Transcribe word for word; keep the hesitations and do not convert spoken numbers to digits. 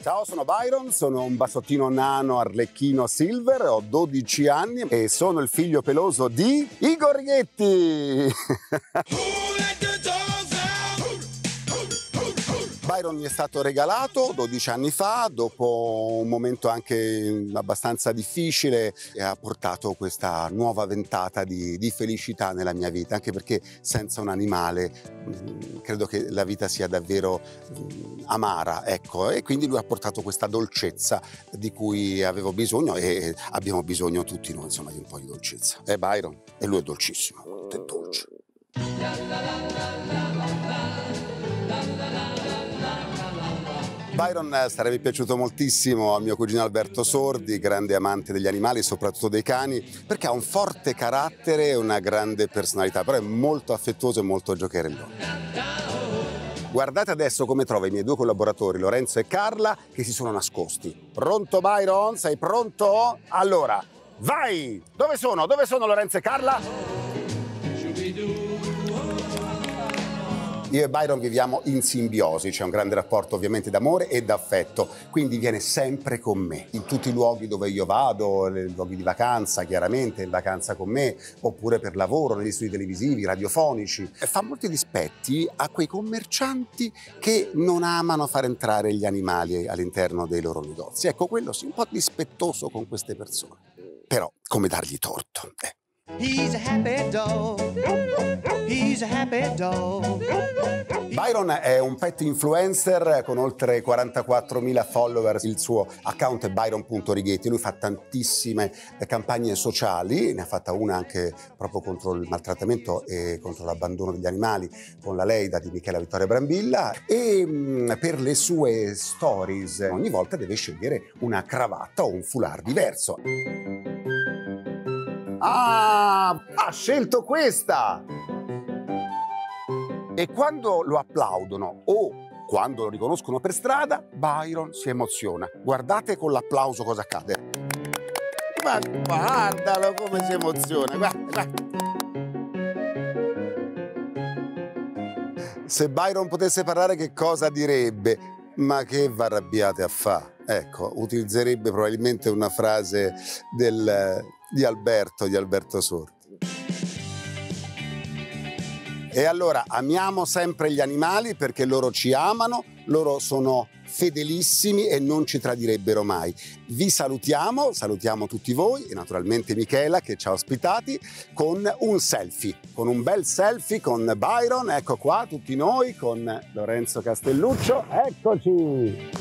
Ciao, sono Byron, sono un bassottino nano arlecchino silver, ho dodici anni e sono il figlio peloso di Igor Righetti. Byron mi è stato regalato dodici anni fa, dopo un momento anche abbastanza difficile, e ha portato questa nuova ventata di, di felicità nella mia vita, anche perché senza un animale mh, credo che la vita sia davvero mh, amara, ecco, e quindi lui ha portato questa dolcezza di cui avevo bisogno e abbiamo bisogno tutti noi, insomma, di un po' di dolcezza. È Byron e lui è dolcissimo, è dolce. Byron sarebbe piaciuto moltissimo a mio cugino Alberto Sordi, grande amante degli animali, soprattutto dei cani, perché ha un forte carattere e una grande personalità, però è molto affettuoso e molto giocherellone. Guardate adesso come trovo i miei due collaboratori, Lorenzo e Carla, che si sono nascosti. Pronto Byron? Sei pronto? Allora, vai! Dove sono? Dove sono Lorenzo e Carla? Io e Byron viviamo in simbiosi, c'è un grande rapporto ovviamente d'amore e d'affetto, quindi viene sempre con me, in tutti i luoghi dove io vado, nei luoghi di vacanza chiaramente, in vacanza con me, oppure per lavoro, negli studi televisivi, radiofonici. Fa molti dispetti a quei commercianti che non amano far entrare gli animali all'interno dei loro negozi. Ecco, quello sì, un po' dispettoso con queste persone, però come dargli torto? Eh. He's a happy dog. He's a happy dog. Byron è un pet influencer con oltre quarantaquattromila follower, il suo account è byron punto righetti, lui fa tantissime campagne sociali, ne ha fatta una anche proprio contro il maltrattamento e contro l'abbandono degli animali con la Leida di Michela Vittoria Brambilla e mh, per le sue stories ogni volta deve scegliere una cravatta o un foulard diverso. Ah, ha scelto questa! E quando lo applaudono o quando lo riconoscono per strada, Byron si emoziona. Guardate con l'applauso cosa accade. Ma guardalo come si emoziona, guarda, guarda. Se Byron potesse parlare che cosa direbbe? Ma che vi arrabbiate a fa'? Ecco, utilizzerebbe probabilmente una frase del, di Alberto, di Alberto Sordi. E allora amiamo sempre gli animali perché loro ci amano, loro sono fedelissimi e non ci tradirebbero mai. Vi salutiamo, salutiamo tutti voi e naturalmente Michela che ci ha ospitati con un selfie, con un bel selfie con Byron, ecco qua tutti noi con Lorenzo Castelluccio, eccoci!